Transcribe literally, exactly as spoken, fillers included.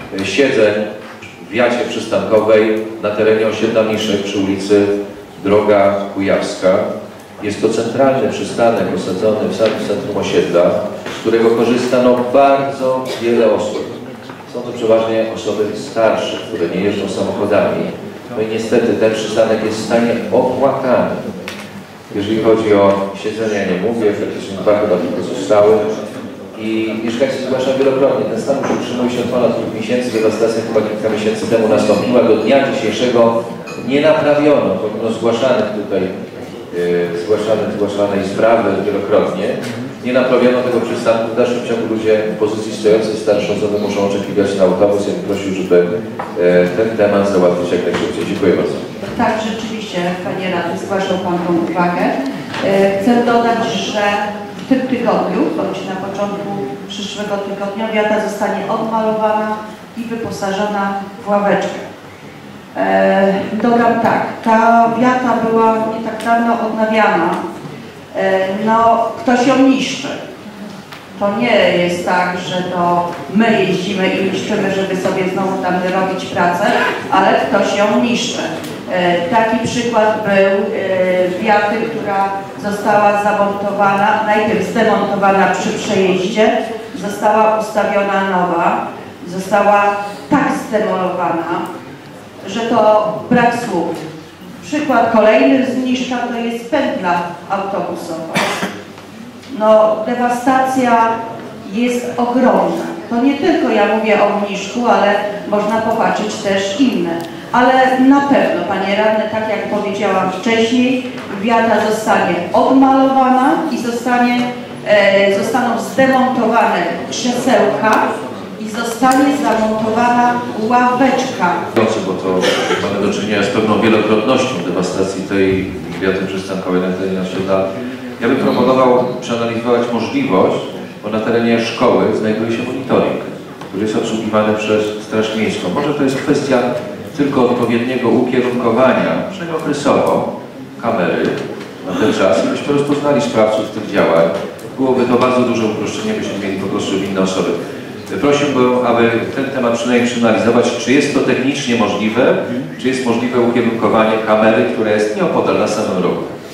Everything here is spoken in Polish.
siedzeń w Wiacie przystankowej na terenie osiedla Mniszek przy ulicy Droga Kujawska. Jest to centralny przystanek osadzony w samym centrum osiedla, z którego korzysta no, bardzo wiele osób. Są to przeważnie osoby starsze, które nie jeżdżą samochodami. No i niestety ten przystanek jest w stanie opłakanym. Jeżeli chodzi o siedzenia, nie mówię, faktycznie dwa chyba tylko zostały. I mieszkańcy zgłaszają wielokrotnie. Ten stan już utrzymuje się od ponad dwóch miesięcy. Dewastacja chyba kilka miesięcy temu nastąpiła. Do dnia dzisiejszego nie naprawiono, pomimo zgłaszanych tutaj, yy, zgłaszanych, zgłaszanej sprawy wielokrotnie, nie naprawiono tego przystanku. W dalszym ciągu ludzie w pozycji stojącej, starsze osoby muszą oczekiwać na autobus. Ja bym prosił, żeby yy, ten temat załatwić jak najszybciej. Dziękuję bardzo. Tak, rzeczywiście, panie radny, zgłaszał pan tą uwagę. Yy, chcę dodać, że w tym tygodniu, bądź na początku przyszłego tygodnia, wiata zostanie odmalowana i wyposażona w ławeczkę. E, dodam tak, ta wiata była nie tak dawno odnawiana. E, no, ktoś ją niszczy. To nie jest tak, że to my jeździmy i niszczymy, żeby sobie znowu tam robić pracę, ale ktoś ją niszczy. E, taki przykład był e, wiaty, która została zamontowana, najpierw zdemontowana przy przejeździe, została ustawiona nowa, została tak zdemolowana, że to brak słów. Przykład kolejny z Mniszka to jest pętla autobusowa. No, dewastacja jest ogromna. To nie tylko ja mówię o Mniszku, ale można popatrzeć też inne. Ale na pewno, panie radny, tak jak powiedziałam wcześniej, wiata zostanie odmalowana i zostanie, e, zostaną zdemontowane krzesełka i zostanie zamontowana ławeczka. Bo to mamy do czynienia z pewną wielokrotnością dewastacji tej wiaty przystankowej na terenie osiedla. Ja bym proponował przeanalizować możliwość, bo na terenie szkoły znajduje się monitoring, który jest obsługiwany przez Straż Miejską. Może to jest kwestia tylko odpowiedniego ukierunkowania, przynajmniej okresowo, kamery na ten czas i byśmy rozpoznali sprawców tych działań. Byłoby to bardzo duże uproszczenie, byśmy mieli po prostu inne osoby. Prosiłbym, aby ten temat przynajmniej przeanalizować, czy jest to technicznie możliwe, czy jest możliwe ukierunkowanie kamery, która jest nieopodal na samym rogu.